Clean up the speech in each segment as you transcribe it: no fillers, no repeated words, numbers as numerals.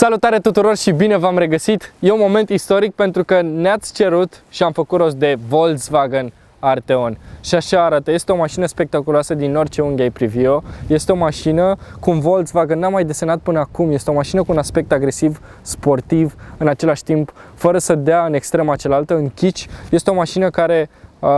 Salutare tuturor și bine v-am regăsit! E un moment istoric pentru că ne-ați cerut și am făcut rost de Volkswagen Arteon. Și așa arată, este o mașină spectaculoasă din orice unghi ai privi-o. Este o mașină cum Volkswagen n-a mai desenat până acum. Este o mașină cu un aspect agresiv, sportiv, în același timp, fără să dea în extrema cealaltă, în kitsch. Este o mașină care,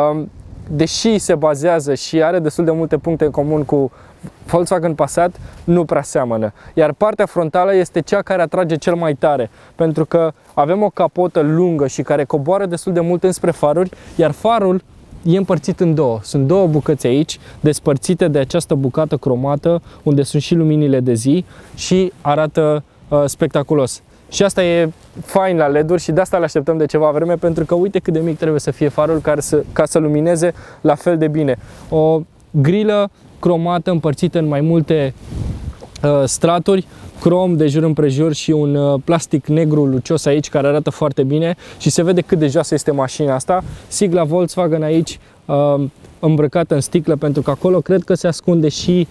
deși se bazează și are destul de multe puncte în comun cu Volkswagen Passat, nu prea seamănă. Iar partea frontală este cea care atrage cel mai tare, pentru că avem o capotă lungă și care coboară destul de mult înspre faruri, iar farul e împărțit în două. Sunt două bucăți aici, despărțite de această bucată cromată, unde sunt și luminile de zi și arată spectaculos. Și asta e fain la LED-uri și de asta le așteptăm de ceva vreme, pentru că uite cât de mic trebuie să fie farul ca să lumineze la fel de bine. O grilă cromată împărțită în mai multe straturi, crom de jur împrejur și un plastic negru lucios aici care arată foarte bine și se vede cât de joasă este mașina asta. Sigla Volkswagen aici îmbrăcată în sticlă, pentru că acolo cred că se ascunde și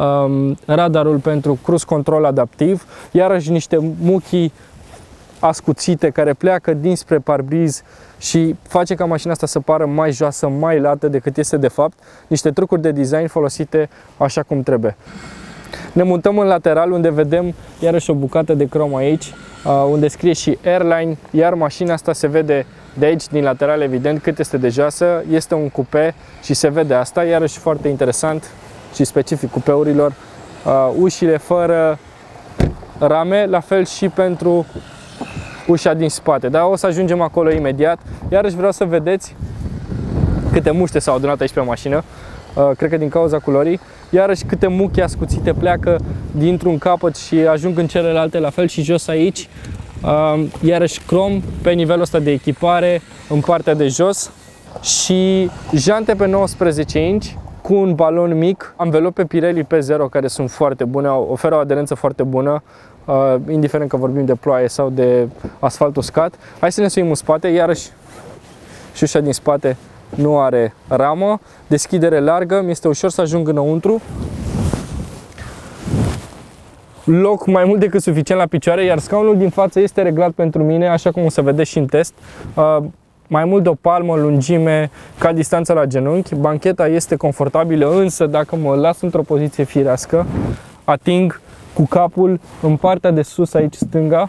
radarul pentru cruise control adaptiv, iarăși niște muchii ascuțite care pleacă dinspre parbriz și face ca mașina asta să pară mai joasă, mai lată decât este de fapt. Niște trucuri de design folosite așa cum trebuie. Ne mutăm în lateral, unde vedem iarăși o bucată de crom aici, unde scrie și Airline, iar mașina asta se vede de aici, din lateral, evident, cât este de joasă. Este un cupe și se vede asta, iarăși foarte interesant și specific cupeurilor. Ușile fără rame, la fel și pentru ușa din spate, dar o să ajungem acolo imediat. Iarăși vreau să vedeți câte muște s-au adunat aici pe mașină, cred că din cauza culorii. Iarăși câte muchi ascuțite pleacă dintr-un capăt și ajung în celelalte, la fel și jos aici. Iarăși crom pe nivelul ăsta de echipare în partea de jos și jante pe 19 inch cu un balon mic, anvelope Pirelli P0 care sunt foarte bune, oferă o aderență foarte bună, indiferent că vorbim de ploaie sau de asfalt uscat. Hai să ne suim în spate, iarăși și ușa din spate nu are ramă, deschidere largă, mi este ușor să ajung înăuntru. Loc mai mult decât suficient la picioare, iar scaunul din față este reglat pentru mine, așa cum o să vedeți și în test. Mai mult de o palmă lungime ca distanță la genunchi. Bancheta este confortabilă, însă dacă mă las într-o poziție firească, ating cu capul în partea de sus aici stânga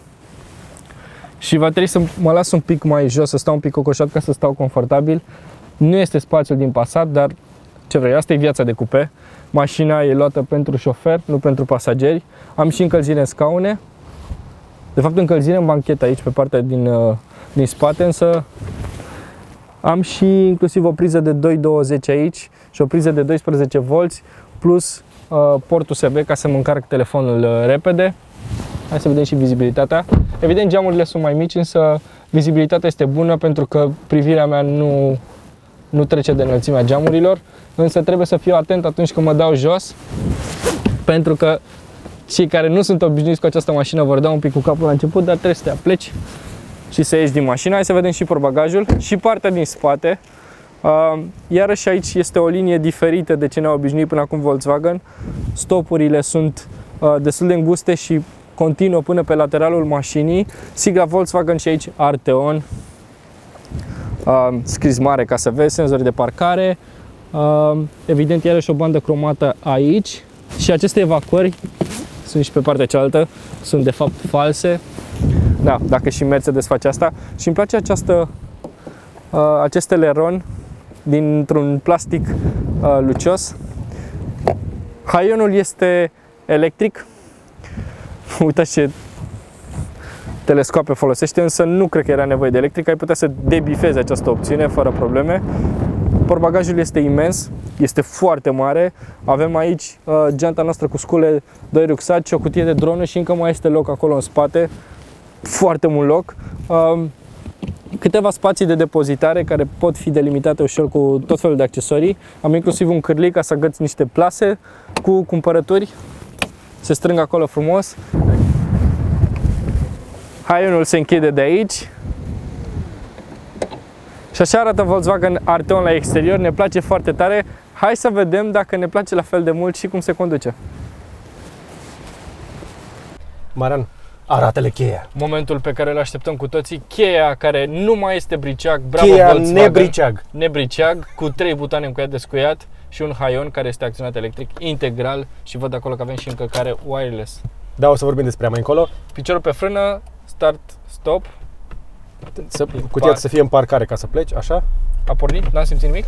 și va trebui să mă las un pic mai jos, să stau un pic cocoșat ca să stau confortabil. Nu este spațiul din Passat, dar ce vrei, asta e viața de cupe. Mașina e luată pentru șofer, nu pentru pasageri. Am și încălzire în scaune. De fapt, încălzire în banchetă aici, pe partea din spate, însă am și inclusiv o priză de 220 aici și o priză de 12 V plus port USB ca să-mi încarc telefonul repede. Hai să vedem și vizibilitatea. Evident, geamurile sunt mai mici, însă vizibilitatea este bună pentru că privirea mea nu trece de înălțimea geamurilor, însă trebuie să fiu atent atunci când mă dau jos, pentru că cei care nu sunt obișnuiți cu această mașină vor da un pic cu capul la început, dar trebuie să te apleci și să ieși din mașină. Hai să vedem și portbagajul și partea din spate. Iarăși aici este o linie diferită de ce ne-au obișnuit până acum Volkswagen. Stopurile sunt destul de înguste și continuă până pe lateralul mașinii. Sigla Volkswagen și aici Arteon, scris mare ca să vezi, senzori de parcare. Evident, iarăși o bandă cromată aici și aceste evacuări sunt și pe partea cealaltă, sunt de fapt false. Da, dacă și Mercedes face asta. Și îmi place acest eleron dintr-un plastic lucios. Haionul este electric. Uitați ce telescoape folosește, însă nu cred că era nevoie de electric. Ai putea să debifezi această opțiune fără probleme. Portbagajul este imens, este foarte mare. Avem aici geanta noastră cu scule, 2 rucsaci, o cutie de dronă și încă mai este loc acolo în spate. Foarte mult loc. Câteva spații de depozitare care pot fi delimitate ușor cu tot felul de accesorii. Am inclusiv un cârlig ca să agăți niște plase cu cumpărături. Se strâng acolo frumos. Haionul se închide de aici. Și așa arată Volkswagen Arteon la exterior. Ne place foarte tare. Hai să vedem dacă ne place la fel de mult și cum se conduce. Marian, Arată-le cheia. Momentul pe care îl așteptăm cu toții, cheia care nu mai este briceag, bravo Cheia Volkswagen. nebriceag. Cu 3 butoane încuiat descuiat și un haion care este acționat electric integral și văd acolo că avem și încărcare wireless. Da, o să vorbim despre ea mai încolo. Piciorul pe frână, start, stop. Cutia să fie în parcare ca să pleci, așa? A pornit, n-am simțit nimic.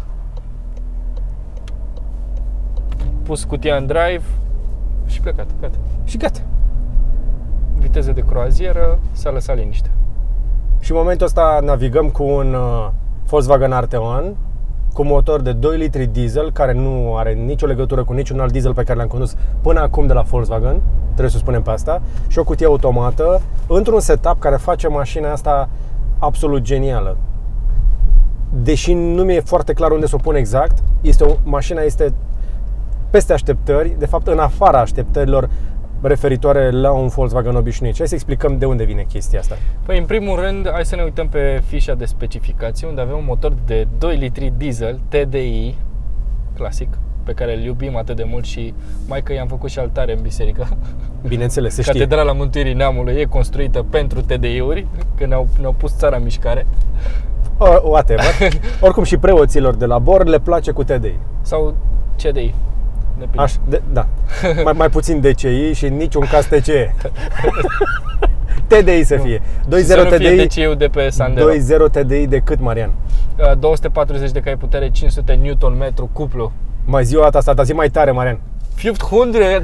Pus cutia în drive și plecat, gata. Și gata. Viteză de croazieră, s-a lăsat liniște. Și în momentul ăsta navigăm cu un Volkswagen Arteon cu motor de 2 litri diesel care nu are nicio legătură cu niciun alt diesel pe care l-am condus până acum de la Volkswagen, trebuie să spunem pe asta, și o cutie automată într-un setup care face mașina asta absolut genială. Deși nu mi-e foarte clar unde să o pun exact, mașina este peste așteptări, de fapt în afara așteptărilor referitoare la un Volkswagen obișnuit. Hai să explicăm de unde vine chestia asta. Păi, în primul rând, hai să ne uităm pe fișa de specificații, unde avem un motor de 2 litri diesel TDI, clasic, pe care îl iubim atât de mult și mai că i-am făcut și altare în biserică. Bineînțeles, se știe. Catedrala Mântuirii Neamului e construită pentru TDI-uri, că ne-au pus țara în mișcare. Whatever. Oricum și preoților de la bor le place cu TDI. Sau CDI. Da. mai puțin DCI și în niciun caz TCE. TDI să fie. 2.0 TDI. DCI-ul de pe Sandero. 2.0 TDI de cât, Marian? 240 de cai putere, 500 Nm cuplu. Mai zi o dată asta, zi mai tare, Marian. 500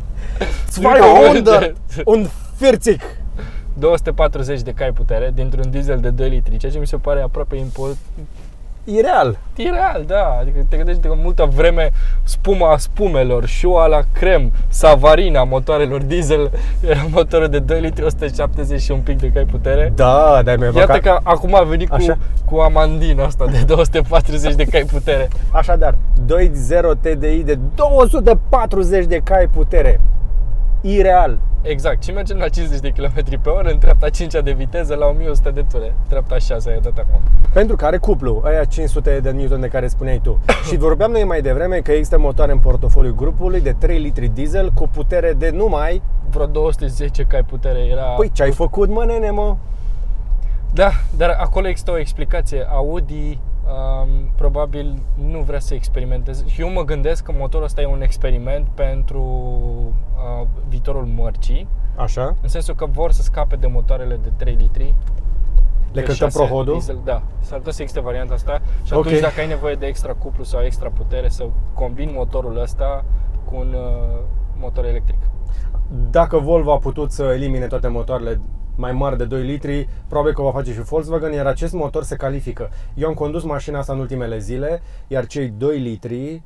240 240 de cai putere dintr-un diesel de 2 litri, ceea ce mi se pare aproape ireal. Ireal, da. Adică te gândești că multă vreme spuma spumelor, șoa la crem, savarina motoarelor diesel era motorul de 2 litri, 170 și un pic de cai putere. Da, Iată că acum a venit cu amandina asta de 240 de cai putere. Așadar, 2.0 TDI de 240 de cai putere. Ireal. Exact, și mergem la 50 de km pe oră în treapta 5-a de viteză la 1100 de ture. Treapta 6 ai dat acum. Pentru că are cuplu, aia 500 de Newton de care spuneai tu. Și vorbeam noi mai devreme că există motoare în portofoliul grupului de 3 litri diesel cu putere de numai vreo 210 cai putere era. Păi ce ai făcut, mă, nene, mă? Da, dar acolo există o explicație. Audi probabil nu vrea să experimenteze. Eu mă gândesc că motorul ăsta e un experiment pentru viitorul mărcii. Așa. În sensul că vor să scape de motoarele de 3 litri. Le cântăm prohodul? Diesel, da, s-ar putea să existe varianta asta. Și atunci dacă ai nevoie de extra cuplu sau extra putere, să combini motorul ăsta cu un motor electric. Dacă Volvo a putut să elimine toate motoarele mai mari de 2 litri, probabil că o va face și Volkswagen, iar acest motor se califică. Eu am condus mașina asta în ultimele zile, iar cei 2 litri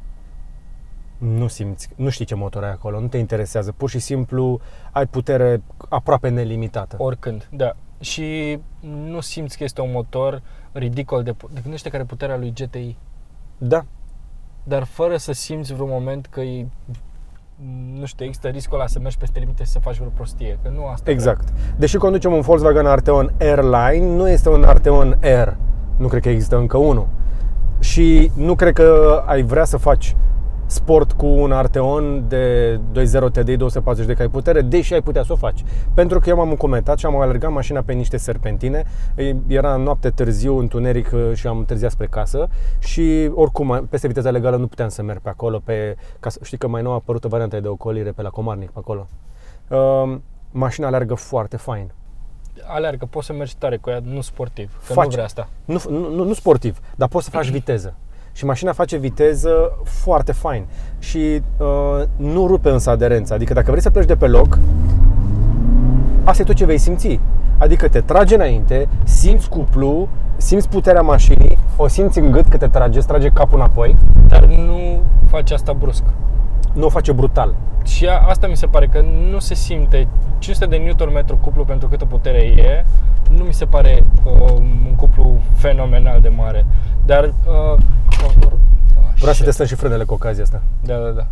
nu știi ce motor ai acolo, nu te interesează, pur și simplu ai putere aproape nelimitată. Oricând, da. Și nu simți că este un motor ridicol de gândește care puterea lui GTI. Da. Dar fără să simți vreun moment că e, nu știu, există riscul ăla să mergi peste limite și să faci vreo prostie, că nu asta. Exact. Deși conducem un Volkswagen Arteon Airline, nu este un Arteon Air. Nu cred că există încă unul. Și nu cred că ai vrea să faci sport cu un Arteon de 2.0 TDI 240 de cai putere, deși ai putea să o faci. Pentru că eu m-am încumetat și am alergat mașina pe niște serpentine. Era noapte târziu, întuneric și am întârziat spre casă și oricum peste viteza legală nu puteam să merg pe acolo. Știi că mai nou a apărut o variantă de ocolire pe la Comarnic pe acolo. Mașina alergă foarte fain. Alergă, poți să mergi tare cu ea, nu sportiv, că nu vrea asta. Nu sportiv, dar poți să faci viteză. Și mașina face viteză foarte fain și nu rupe însă aderența. Adică dacă vrei să pleci de pe loc, asta e tot ce vei simți. Adică te trage înainte, simți cuplu, simți puterea mașinii, o simți în gât că te trage, îți trage capul înapoi. Dar nu face asta brusc. Nu o face brutal. Și asta mi se pare că nu se simte 500 de Nm cuplu pentru câtă putere e. Nu mi se pare un cuplu fenomenal de mare. Dar vreau să testăm și frânele cu ocazia asta. Da.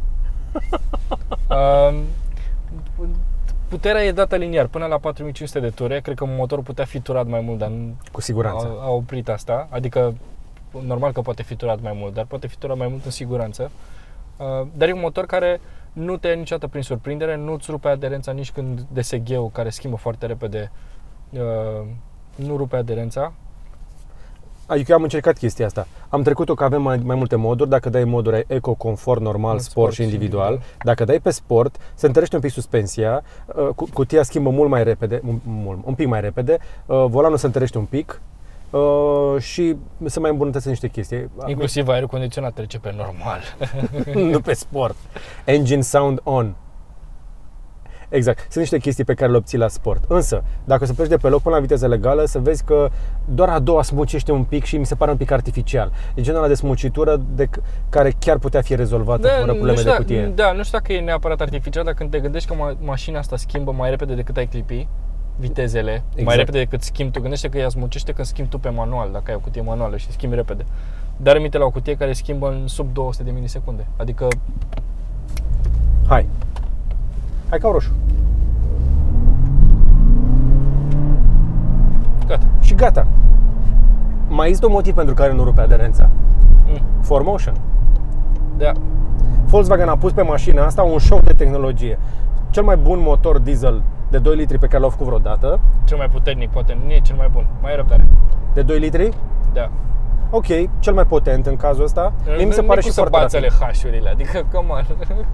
Puterea e dată liniar până la 4500 de ture. Cred că motorul putea fi turat mai mult, dar cu siguranță a oprit asta. Adică normal că poate fi turat mai mult, dar poate fi turat mai mult în siguranță. Dar e un motor care nu te ia niciodată prin surprindere, nu-ți rupe aderența nici când DSG-ul, care schimbă foarte repede, nu rupe aderența. Adică eu am încercat chestia asta. Am trecut-o că avem mai multe moduri. Dacă dai moduri eco, confort, normal, sport și individual. Dacă dai pe sport, se întărește un pic suspensia, cutia schimbă mult mai repede, un pic mai repede, volanul se întărește un pic și se mai îmbunătățesc niște chestii. Inclusiv aerul condiționat trece pe normal. Nu pe sport. Engine sound on. Exact. Sunt niște chestii pe care le obții la sport. Însă, dacă o să pleci de pe loc până la viteză legală, să vezi că doar a doua smucește un pic și mi se pare un pic artificial. E genul ăla de smucitură care chiar putea fi rezolvată fără probleme de cutie. Da, nu știu dacă e neapărat artificial, dar când te gândești că mașina asta schimbă mai repede decât ai clipi vitezele, exact, mai repede decât schimbi tu. Gândește că ea smucește când schimbi tu pe manual, dacă ai o cutie manuală și schimbi repede. Dar aminte la o cutie care schimbă în sub 200 de milisecunde. Adică... Hai ca roșu. Gata. Și gata. Mai există un motiv pentru care nu rupe aderența. 4Motion. Da. Volkswagen a pus pe mașina asta un show de tehnologie. Cel mai bun motor diesel de 2 litri pe care l-au făcut vreodată. Cel mai puternic, poate nu e cel mai bun. Mai e răbdare. De 2 litri? Da. Ok, cel mai potent în cazul ăsta. Mie mi se pare și foarte rapid. Nu cu să bați H-urile, adică come on.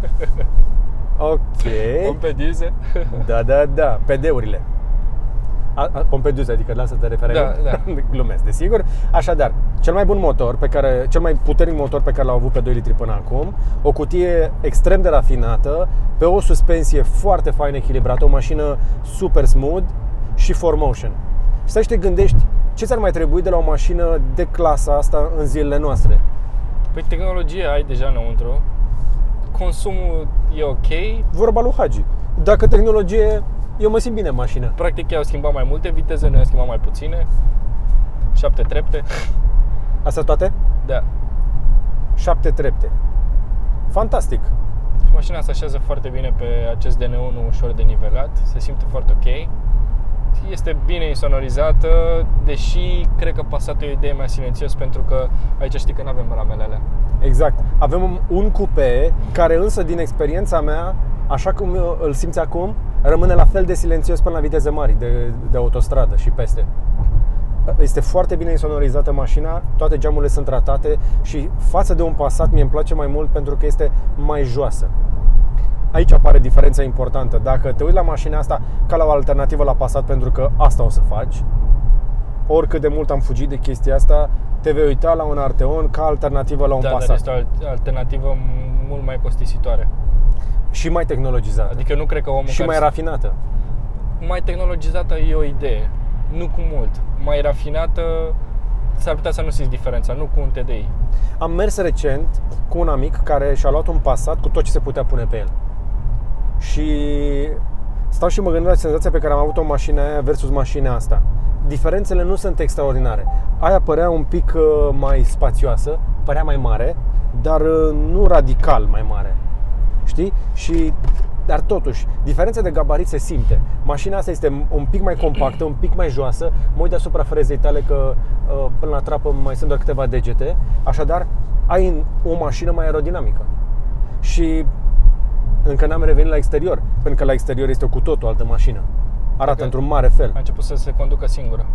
Ok. Pompediuze. Da, PD-urile. Pompediuze, adică la asta te referi? Da. Glumesc, desigur. Așadar, cel mai bun motor cel mai puternic motor pe care l-au avut pe 2 litri până acum, o cutie extrem de rafinată, pe o suspensie foarte fain echilibrată, o mașină super smooth și 4Motion. Stai și te gândești ce ți-ar mai trebui de la o mașină de clasa asta în zilele noastre? Păi tehnologie ai deja înăuntru. Consumul e ok. Vorba lui Hagi. Dacă tehnologie, eu mă simt bine în mașină. Practic ei au schimbat mai multe viteze, noi am schimbat mai puține. 7 trepte. Astea toate? Da. 7 trepte. Fantastic. Și mașina se așează foarte bine pe acest DN1 ușor de nivelat. Se simte foarte ok. Este bine insonorizată, deși cred că Passatul e o idee mai silențios, pentru că aici știi că nu avem ramele alea. Exact. Avem un coupé care însă, din experiența mea, așa cum îl simți acum, rămâne la fel de silențios până la viteze mari de autostradă și peste. Este foarte bine insonorizată mașina, toate geamurile sunt tratate și față de un Passat mie îmi place mai mult pentru că este mai joasă. Aici apare diferența importantă. Dacă te uiți la mașina asta ca la o alternativă la Passat, pentru că asta o să faci, oricât de mult am fugit de chestia asta, te vei uita la un Arteon ca alternativă la un Passat. Da, dar este o alternativă mult mai costisitoare. Și mai tehnologizată. Adică nu cred că omul și mai rafinată. Mai tehnologizată e o idee, nu cu mult. Mai rafinată, s-ar putea să nu simți diferența, nu cu un TDI. Am mers recent cu un amic care și-a luat un Passat cu tot ce se putea pune pe el. Și stau și mă gândesc la senzația pe care am avut-o în mașina aia versus mașina asta. Diferențele nu sunt extraordinare. Aia părea un pic mai spațioasă, părea mai mare, dar nu radical mai mare. Știi? Dar totuși, diferența de gabarit se simte. Mașina asta este un pic mai compactă, un pic mai joasă. Mă uit deasupra frezei tale că până la trapă mai sunt doar câteva degete. Așadar, ai o mașină mai aerodinamică. Și încă n-am revenit la exterior, pentru că la exterior este o cu totul altă mașină. Arată într-un mare fel. A început să se conducă singură.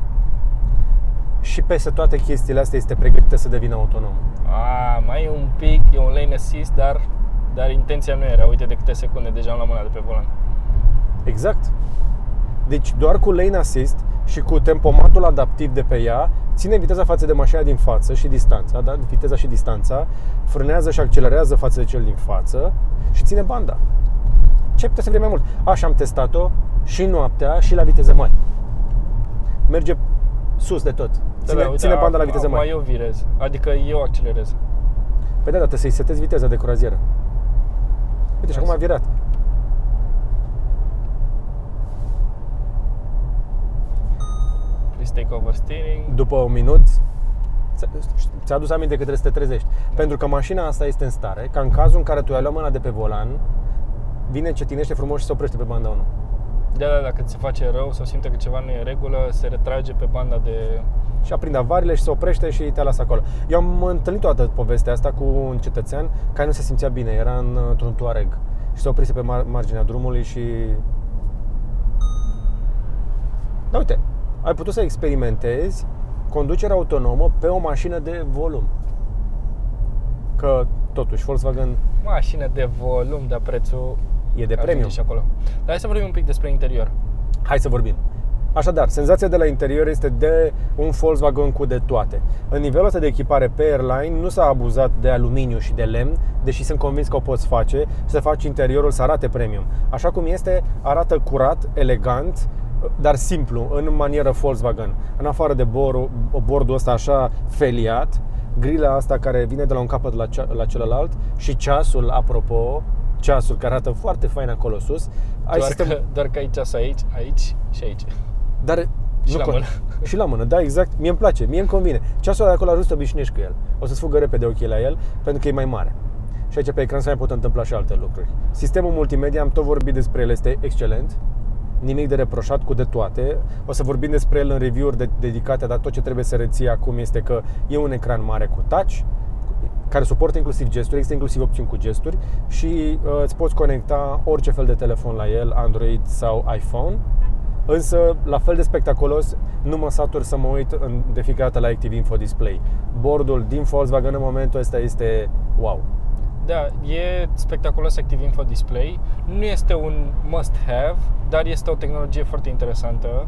Și peste toate chestiile astea este pregătită să devină autonom. Mai e un pic, e un lane assist, dar intenția nu era. Uite de câte secunde deja am luat mâna de pe volan. Exact. Deci doar cu lane assist și cu tempomatul adaptiv de pe ea, ține viteza față de mașina din față și distanța, da? Viteza și distanța, frânează și accelerează față de cel din față și ține banda. Ce putea să vrei mai mult? Așa am testat-o și noaptea și la viteze mari. Merge sus de tot. Ține banda la viteze mari. Eu virez, adică eu accelerez. Păi da, trebuie să-i setezi viteza de croazieră. Uite, și acum a virat. Please take over steering. După un minut ți-a adus aminte că trebuie să te trezești. Pentru că mașina asta este în stare, ca în cazul în care tu ai luat mâna de pe volan, vine, încetinește frumos și se oprește pe banda 1. Da, dacă ți se face rău sau simte că ceva nu e în regulă, se retrage pe banda de... Și aprinde avariile și se oprește și te lasă acolo. Eu am întâlnit toată povestea asta cu un cetățean care nu se simțea bine, era într-un Touareg și se oprise pe marginea drumului și... Da, uite, ai putut să experimentezi conducerea autonomă pe o mașină de volum. Că totuși Volkswagen Mașină de volum, dar prețul e de premium. Și acolo. Dar hai să vorbim un pic despre interior. Hai să vorbim. Așadar, senzația de la interior este de un Volkswagen cu de toate. În nivelul ăsta de echipare pe Airline nu s-a abuzat de aluminiu și de lemn, deși sunt convins că o poți face și să faci interiorul să arate premium. Așa cum este, arată curat, elegant, dar simplu, în manieră Volkswagen. În afară de bordul ăsta așa feliat, grila asta care vine de la un capăt la celălalt și ceasul, apropo, ceasul care arată foarte fain acolo sus. Doar că ai ceas aici și aici. Dar și la mână. Și la mână, da, exact. Mie îmi place, mie îmi convine. Ceasul ăla de acolo ajungi să te obișnuiești cu el. O să-ți fugă repede ochii la el, pentru că e mai mare. Și aici pe ecran se mai pot întâmpla și alte lucruri. Sistemul multimedia, am tot vorbit despre el, este excelent. Nimic de reproșat, cu de toate. O să vorbim despre el în review-uri dedicate, dar tot ce trebuie să reții acum este că e un ecran mare cu touch, care suportă inclusiv gesturi, există inclusiv opțiuni cu gesturi și îți poți conecta orice fel de telefon la el, Android sau iPhone. Însă, la fel de spectaculos, nu mă satur să mă uit de fiecare dată la Active Info Display. Bordul din Volkswagen în momentul ăsta este wow. Da, e spectaculos Active Info Display. Nu este un must-have, dar este o tehnologie foarte interesantă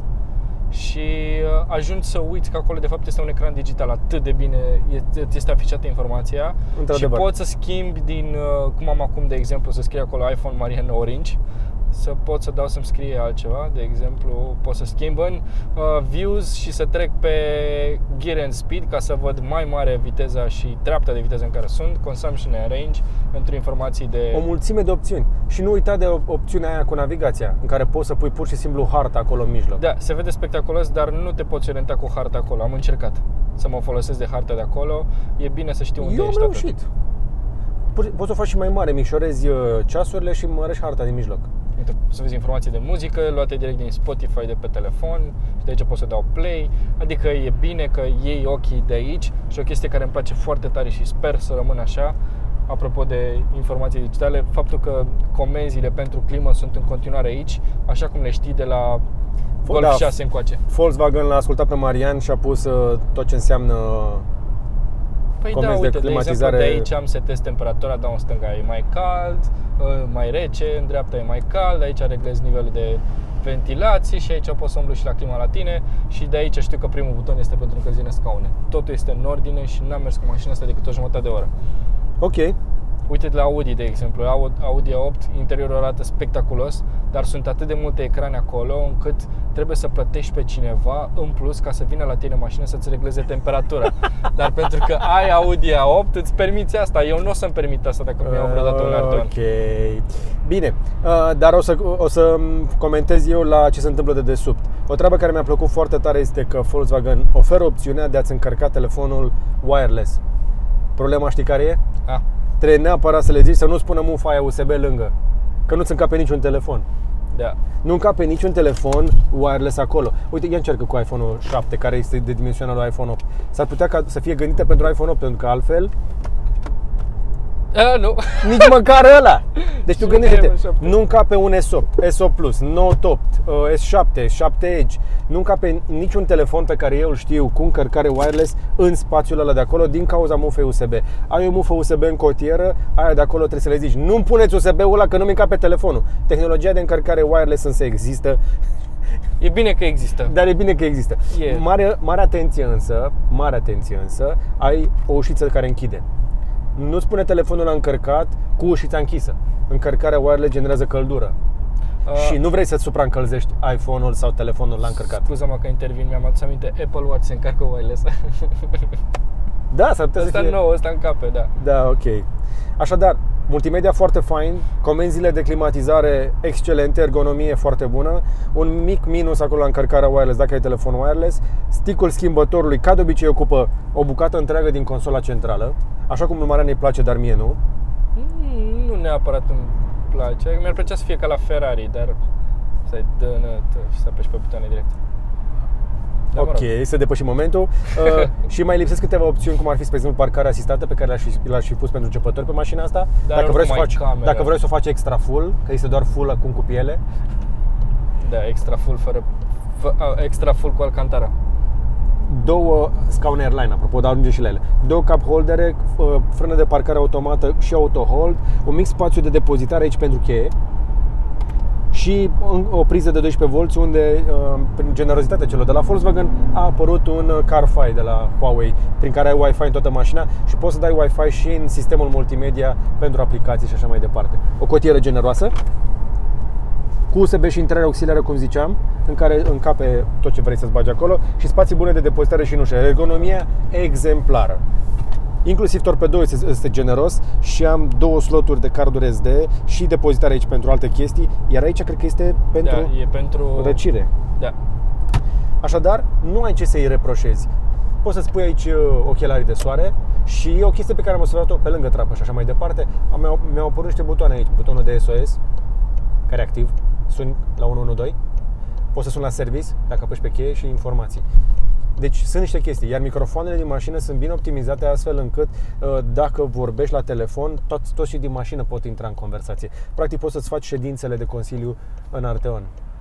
și ajungi să uiți că acolo de fapt este un ecran digital, atât de bine este afișată informația. Și poți să schimbi din, cum am acum de exemplu, să scrie acolo iPhone Marian Orange, să pot să dau să-mi scrie altceva, de exemplu, pot să schimb în views și să trec pe gear and speed ca să văd mai mare viteza și treapta de viteză în care sunt, consumption and range, pentru informații de... O mulțime de opțiuni. Și nu uita de opțiunea aia cu navigația, în care poți să pui pur și simplu harta acolo în mijloc. Da, se vede spectaculos, dar nu te poți orienta cu harta acolo. Am încercat să mă folosesc de harta de acolo. E bine să știu unde ești. Eu am reușit. Poți să o faci și mai mare, micșorezi ceasurile și mărești harta din mijloc. Să vezi informații de muzică luate direct din Spotify de pe telefon și de aici poți să dau play. Adică e bine că iei ochii de aici și o chestie care îmi place foarte tare și sper să rămână așa, apropo de informații digitale, faptul că comenzile pentru climă sunt în continuare aici, așa cum le știi de la Golf 6 încoace. Volkswagen l-a ascultat pe Marian și a pus tot ce înseamnă comenzi de climatizare. De aici am setez temperatura, dau în stânga e mai cald, mai rece, în dreapta e mai cald, aici reglez nivelul de ventilație și aici pot să umblu și la clima la tine și de aici știu că primul buton este pentru încălzire scaune. Totul este în ordine și n-am mers cu mașina asta decât o jumătate de oră. Ok. Uite-te la Audi, de exemplu, Audi A8, interiorul arată spectaculos, dar sunt atât de multe ecrane acolo încât trebuie să plătești pe cineva în plus ca să vină la tine în mașină să-ți regleze temperatura. Dar pentru că ai Audi A8, îți permiți asta. Eu nu o să-mi permit asta dacă mi-au vreodată un Arteon. Ok. Bine, dar o să comentez eu la ce se întâmplă de desubt. O treabă care mi-a plăcut foarte tare este că Volkswagen oferă opțiunea de a-ți încărca telefonul wireless. Problema știi care e? Trebuie neapărat să le zici să nu spună mufa aia USB lângă, că nu-ți încape niciun telefon. Da. Nu încape niciun telefon wireless acolo. Uite, ia încercă cu iPhone 7, care este de dimensiunea lui iPhone 8. S-ar putea să fie gândită pentru iPhone 8, pentru că altfel nu. nici măcar ăla. Deci tu gândește-te, nu încape un S8, S8 Plus, Note 8, S7, 7 Edge. Nu încape niciun telefon pe care eu îl știu cu încărcare wireless în spațiul ăla de acolo din cauza mufei USB. Ai o mufă USB în cotieră, aia de acolo trebuie să le zici: nu-mi puneți USB-ul ăla că nu-mi încape telefonul. Tehnologia de încărcare wireless însă există. E bine că există. Dar e bine că există. Mare atenție însă, ai o ușiță care închide. Nu-ți pune telefonul la încărcat cu ușița închisă. Încărcarea wireless generează căldură. Și nu vrei să-ți supraîncălzești iPhone-ul sau telefonul la încărcat. Scuză-mă că intervin, mi-am adus aminte, Apple Watch se încarcă wireless. Da, s-ar putea să fie. Asta nou, ăsta încape, da. Da, ok. Așadar, multimedia foarte fain, comenzile de climatizare excelente, ergonomie foarte bună. Un mic minus acolo la încărcarea wireless dacă ai telefon wireless. Stick-ul schimbătorului, ca de obicei, ocupă o bucată întreagă din consola centrală. Așa cum lui Marian îi place, dar mie nu. Nu neapărat îmi place. Mi-ar plăcea să fie ca la Ferrari, dar să-i dă și să apeși pe butoane direct. Dar, ok, să depășim momentul. Și mai lipsesc câteva opțiuni, cum ar fi, spre exemplu, parcarea asistată, pe care le-aș fi pus pentru începători pe mașina asta. Dar Dacă vrei să o faci extra full, că este doar full acum cu piele. Da, extra full extra full cu Alcantara. 2 scaune Airline, apropo, dar ajunge și la ele. 2 cup holdere, frână de parcare automată și auto-hold, un mic spațiu de depozitare aici pentru cheie și o priză de 12 V unde, prin generozitatea celor de la Volkswagen, a apărut un CarFi de la Huawei, prin care ai Wi-Fi în toată mașina și poți să dai Wi-Fi și în sistemul multimedia pentru aplicații și așa mai departe. O cotieră generoasă, cu USB și intrare auxiliară, cum ziceam, în care încape tot ce vrei să-ți bagi acolo și spații bune de depozitare și în ușă. Ergonomia exemplară. Inclusiv torpedou este generos și am 2 sloturi de carduri SD și depozitare aici pentru alte chestii, iar aici cred că este pentru, e pentru răcire. Da. Așadar, nu ai ce să-i reproșezi. Poți să-ți pui aici ochelarii de soare și e o chestie pe care am observat-o pe lângă trapă și așa mai departe. Mi-au apărut niște butoane aici, butonul de SOS, care e activ, suni la 112, poți să suni la service dacă apeși pe cheie și informații. Deci sunt niște chestii, iar microfoanele din mașină sunt bine optimizate astfel încât dacă vorbești la telefon, toți și din mașină pot intra în conversație. Practic poți să-ți faci ședințele de consiliu în Arteon.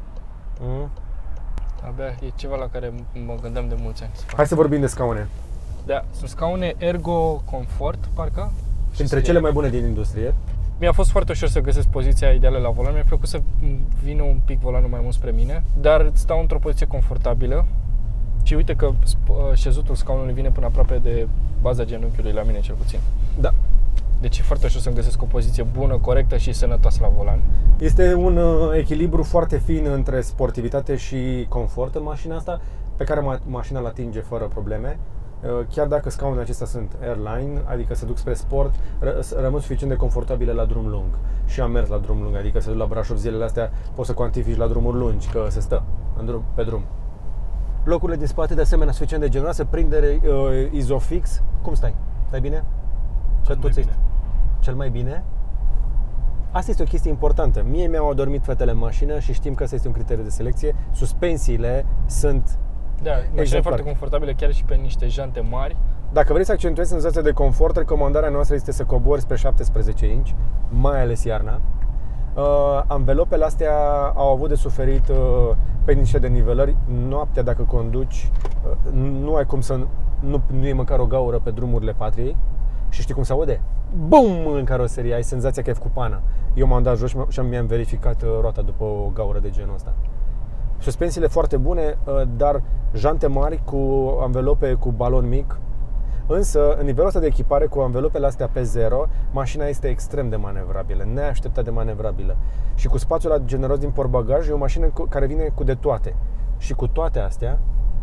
Abia e ceva la care mă gândeam de mulți ani să fac. Hai să vorbim de scaune. Da, sunt scaune Ergo Comfort, parcă. Dintre cele mai bune din industrie. Mi-a fost foarte ușor să găsesc poziția ideală la volan. Mi-a plăcut să vină un pic volanul mai mult spre mine, dar stau într-o poziție confortabilă. Și uite că șezutul scaunului vine până aproape de baza genunchiului, la mine cel puțin. Da. Deci e foarte ușor să-mi găsesc o poziție bună, corectă și sănătoasă la volan. Este un echilibru foarte fin între sportivitate și confort în mașina asta, pe care mașina îl atinge fără probleme. Chiar dacă scaunele acestea sunt Airline, adică se duc spre sport, rămân suficient de confortabile la drum lung. Și am mers la drum lung, adică se duc la Brașov zilele astea, poți să cuantifici la drumuri lungi, că se stă pe drum. Locurile din spate, de asemenea, suficient de generoase, prindere Isofix. Cum stai? Stai bine? Cel mai bine? Asta este o chestie importantă. Mie mi-au adormit fetele în mașină și știm că asta este un criteriu de selecție. Suspensiile sunt mașina e foarte confortabilă, chiar și pe niște jante mari. Dacă vrei să accentuezi senzația de confort, recomandarea noastră este să cobori spre 17 inch, mai ales iarna. Anvelopele astea au avut de suferit pe niște denivelări. Noaptea, dacă conduci, nu ai cum să nu e măcar o gaură pe drumurile patriei. Și știi cum se aude? Bum! În caroserie, ai senzația că ai făcut pană. Eu m-am dat jos și mi-am verificat roata după o gaură de genul ăsta. Suspensiile foarte bune, dar jante mari cu anvelope cu balon mic. Însă, în nivelul ăsta de echipare, cu anvelopele astea pe zero, mașina este extrem de manevrabilă, neașteptat de manevrabilă. Și cu spațiul ăla generos din portbagaj, e o mașină care vine cu de toate. Și cu toate astea...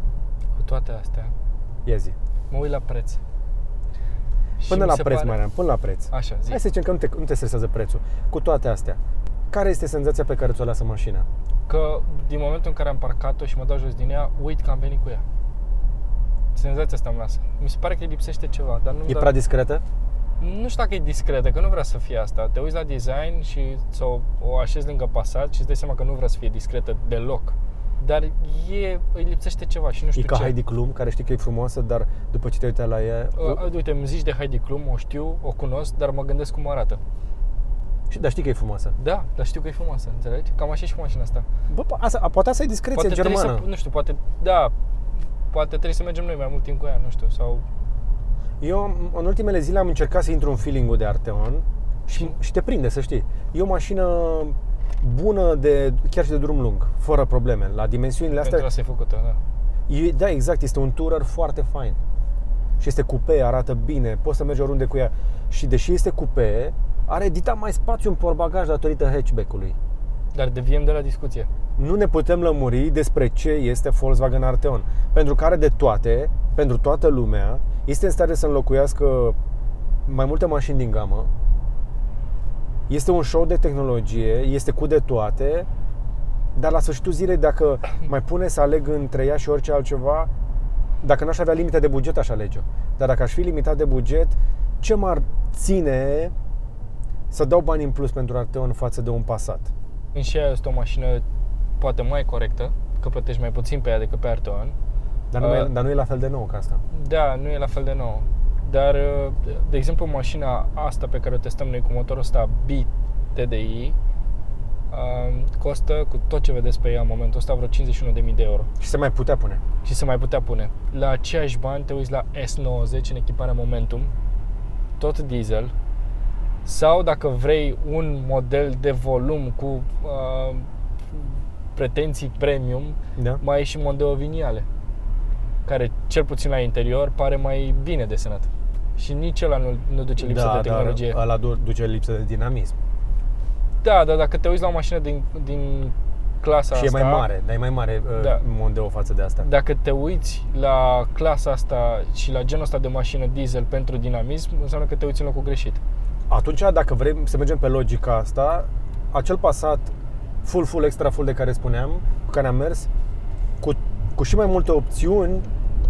Ia zi. Mă uit la preț. Până la preț, Marian, până la preț. Așa, zi. Hai să zicem că nu te stresează prețul. Cu toate astea, care este senzația pe care ți-o lasă mașina? Că din momentul în care am parcat-o și mă dau jos din ea, uit că am venit cu ea. Senzația asta îmi lasă. Mi se pare că îi lipsește ceva, dar nu. E prea discretă? Nu știu dacă e discretă, că nu vrea să fie asta. Te uiți la design și o așezi lângă Passat și îți dai seama că nu vrea să fie discretă deloc. Dar îi lipsește ceva și nu știu ce. E ca Heidi Klum, care știi că e frumoasă, dar după ce te uita la ea... Uite, îmi zici de Heidi Klum, o știu, o cunosc, dar mă gândesc cum arată. Dar știi că e frumoasă? Da, dar știu că e frumoasă, înțelegi? Cam așa și cu mașina asta. Bă, poate asta e discreție germană. Nu știu, poate trebuie să mergem noi mai mult timp cu ea, nu știu, sau... Eu în ultimele zile am încercat să intru în feeling-ul de Arteon și te prinde, să știi. E o mașină bună chiar și de drum lung, fără probleme, la dimensiunile astea. Pentru asta e făcută, da. Da, exact, este un tourer foarte fain. Și este coupé, arată bine, poți să mergi oriunde cu ea. Și deși este coupé, are editat mai spațiu în portbagaj datorită hatchback-ului. Dar deviem de la discuție. Nu ne putem lămuri despre ce este Volkswagen Arteon, pentru că are de toate, pentru toată lumea, este în stare să înlocuiască mai multe mașini din gamă. Este un show de tehnologie, este cu de toate, dar la sfârșitul zilei, dacă mai pune să aleg între ea și orice altceva, dacă n-aș avea limite de buget, aș alege-o. Dar dacă aș fi limitat de buget, ce m-ar ține să dau bani în plus pentru Arteon față de un Passat? Și aia este o mașină poate mai corectă, că plătești mai puțin pe ea decât pe Arteon, Dar nu e la fel de nou ca asta. Da, nu e la fel de nou. Dar, de exemplu, mașina asta pe care o testăm noi cu motorul ăsta B-TDI costă, cu tot ce vedeți pe ea în momentul ăsta, vreo 51.000 de euro. Și se mai putea pune. Și se mai putea pune. La aceiași bani te uiți la S90 în echiparea Momentum, tot diesel, sau dacă vrei un model de volum cu pretenții premium, Da. mai e și Mondeo Vignale, care cel puțin la interior pare mai bine desenat. Și nici ăla nu duce lipsă de tehnologie. Ăla duce lipsă de dinamism. Da, dar dacă te uiți la o mașină din clasa și asta... e mai mare, dar e mai mare Da. Mondeo față de asta. Dacă te uiți la clasa asta și la genul ăsta de mașină diesel pentru dinamism, înseamnă că te uiți în locul greșit. Atunci, dacă vrem să mergem pe logica asta, acel Passat full, extra full de care spuneam, cu care am mers, cu și mai multe opțiuni,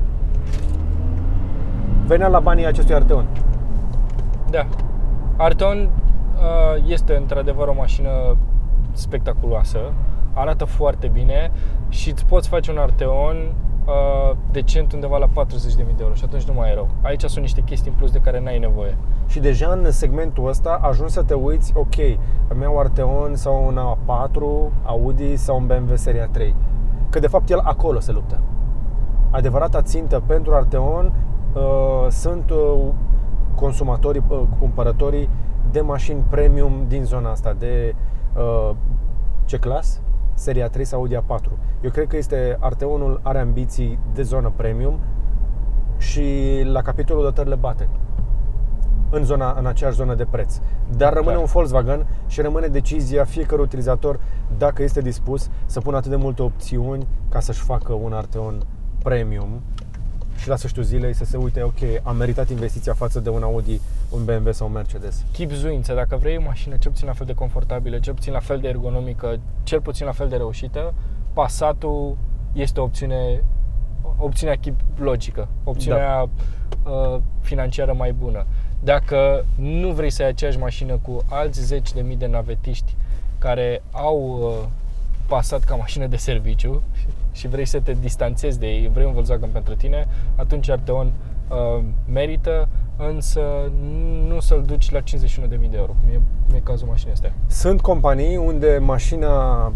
venea la banii acestui Arteon. Da. Arteon este într-adevăr o mașină spectaculoasă, arată foarte bine și îți poți face un Arteon decent undeva la 40.000 de euro și atunci nu mai e rău. Aici sunt niște chestii în plus de care n-ai nevoie. Și deja în segmentul ăsta ajungi să te uiți, ok, îmi iau Arteon sau un A4, Audi sau un BMW Seria 3. Că de fapt el acolo se luptă. Adevărata țintă pentru Arteon sunt consumatorii, cumpărătorii de mașini premium din zona asta, de C-Class, Seria 3 sau Audi A4. Eu cred că Arteonul are ambiții de zonă premium și la capitolul dotări le bate în aceeași zonă de preț. Dar rămâne un Volkswagen și rămâne decizia fiecărui utilizator dacă este dispus să pună atât de multe opțiuni ca să-și facă un Arteon premium și la sfârșitul zilei să se uite, ok, am meritat investiția față de un Audi, un BMW sau un Mercedes. Chipzuință, dacă vrei o mașină cel puțin la fel de confortabilă, cel puțin la fel de ergonomică, cel puțin la fel de reușită, Passatul este opțiunea chip logică, opțiunea financiară mai bună. Dacă nu vrei să ai aceeași mașină cu alți 10.000 de navetiști care au Passat ca mașină de serviciu și vrei să te distanțezi de ei, vrei un Volkswagen pentru tine, atunci Arteon merită, însă nu să-l duci la 51.000 de euro, cum e cazul mașinii astea. Sunt companii unde mașina,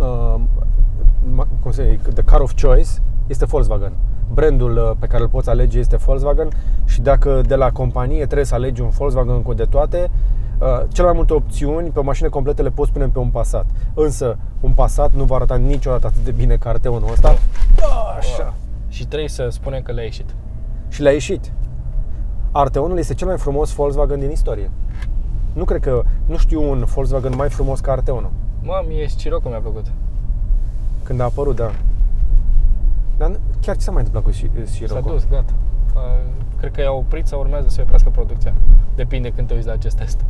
the car of choice, este Volkswagen. Brandul pe care îl poți alege este Volkswagen și dacă de la companie trebuie să alegi un Volkswagen cu de toate, cele mai multe opțiuni pe o mașină completă le poți pune pe un Passat. Însă un Passat nu va arăta niciodată atât de bine ca Arteonul ăsta. Așa. Și trebuie să spunem că le-a ieșit. Și le-a ieșit. Arteonul este cel mai frumos Volkswagen din istorie. Nu știu un Volkswagen mai frumos ca Arteonul. Mie Scirocco mi-a plăcut. Când a apărut, da. Dar chiar ce s-a mai întâmplat cu Scirocco? S-a dus, gata. Cred că i-a oprit sau urmează să oprească producția. Depinde când te uiți la acest test.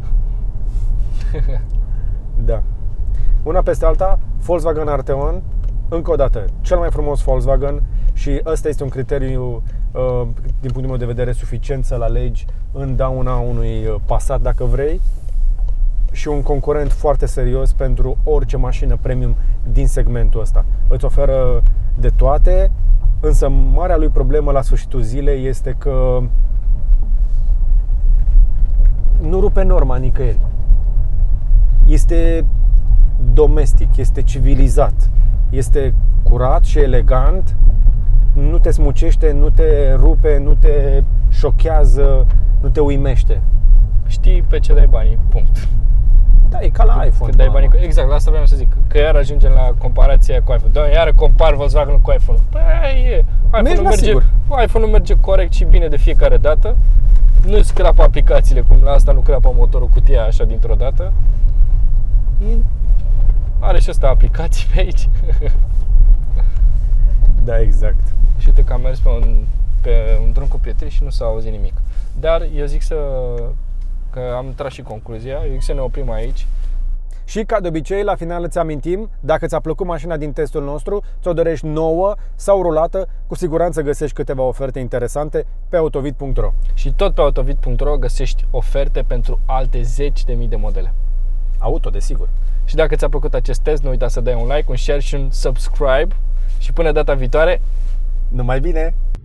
Da. Una peste alta, Volkswagen Arteon, încă o dată, cel mai frumos Volkswagen și ăsta este un criteriu, din punctul meu de vedere, suficient să-l alegi în dauna unui Passat, dacă vrei, și un concurent foarte serios pentru orice mașină premium din segmentul ăsta. Îți oferă de toate, însă marea lui problemă la sfârșitul zilei este că nu rupe norma nicăieri. Este domestic, este civilizat, este curat și elegant, nu te smucește, nu te rupe, nu te șochează, nu te uimește. Știi pe ce dai banii, punct. Da, e ca la iPhone. Când dai banii, exact, la asta vreau să zic, că iar ajungem la comparația cu iPhone. Doamne, iar compar Volkswagen cu iPhone-ul. Păi, iPhone-ul merge corect și bine de fiecare dată. Nu scrapă aplicațiile, cum la asta nu crapă motorul cutia așa dintr-o dată. Are și ăsta aplicații pe aici. Da, exact. Și uite că am mers pe un drum cu pietre și nu s-a auzit nimic. Dar eu zic că am tras și concluzia, eu zic să ne oprim aici. Și ca de obicei, la final îți amintim, dacă ți-a plăcut mașina din testul nostru, ți-o dorești nouă sau rulată, cu siguranță găsești câteva oferte interesante pe autovid.ro. Și tot pe autovid.ro găsești oferte pentru alte 10.000 de modele. Auto, desigur. Și dacă ți-a plăcut acest test, nu uita să dai un like, un share și un subscribe. Și până data viitoare, Numai bine!